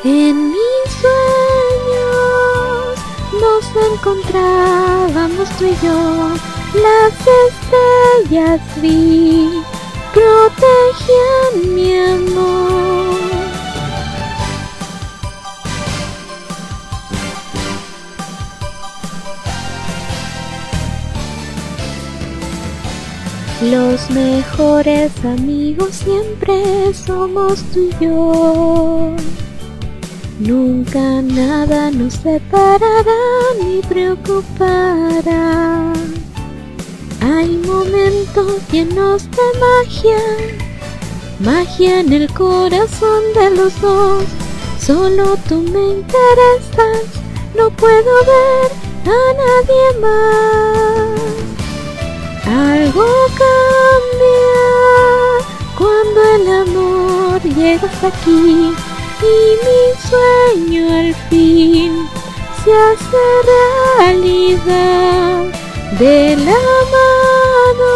En mis sueños nos encontrábamos tú y yo, las estrellas vi, protegían mi amor. Los mejores amigos siempre somos tú y yo. Nunca nada nos separará ni preocupará. Hay momentos llenos de magia, magia en el corazón de los dos. Solo tú me interesas, no puedo ver a nadie más. Algo cambia cuando el amor llega hasta aquí y mi sueño al fin se hace realidad. De la mano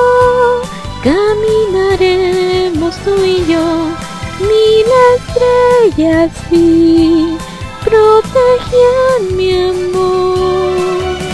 caminaremos tú y yo, 1000 estrellas vi, protegían mi amor.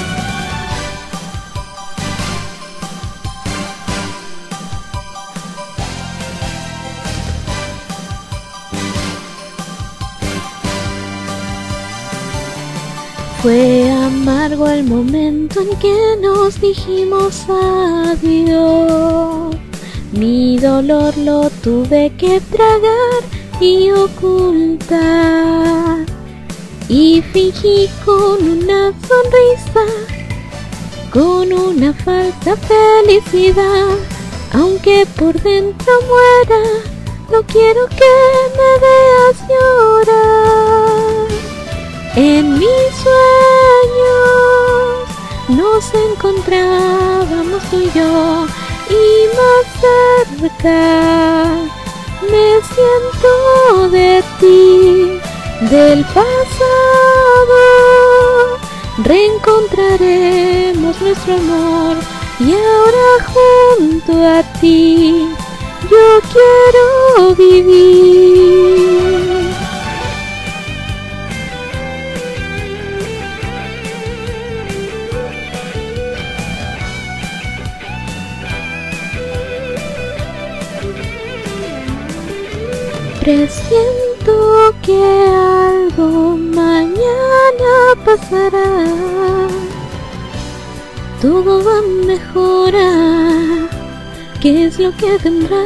Fue amargo el momento en que nos dijimos adiós. Mi dolor lo tuve que tragar y ocultar, y fingí con una sonrisa, con una falsa felicidad. Aunque por dentro muera, no quiero que me veas llorar. En mis sueños nos encontrábamos tú y yo, y más cerca me siento de ti. Del pasado reencontraremos nuestro amor, y ahora junto a ti yo quiero vivir. Presiento que algo mañana pasará, todo va a mejorar. ¿Qué es lo que vendrá?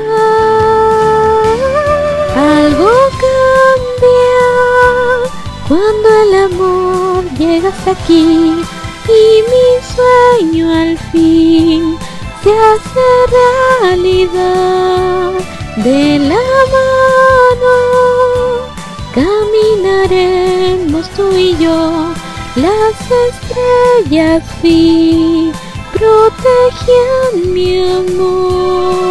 Algo cambia cuando el amor llega hasta aquí y mi sueño al fin se hace realidad. De la mano caminaremos tú y yo, las estrellas vi, protegían mi amor.